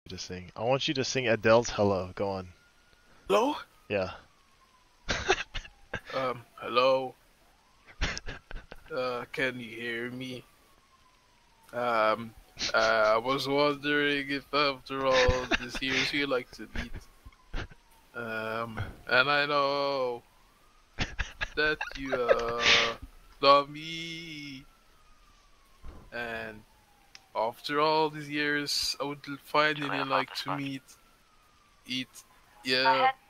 to sing. I want you to sing Adele's Hello. Go on. Hello? Yeah. Hello? Can you hear me? Um, I was wondering if after all these years you like to meet. And I know that you, love me. And after all these years, I would finally like to meet, eat, yeah.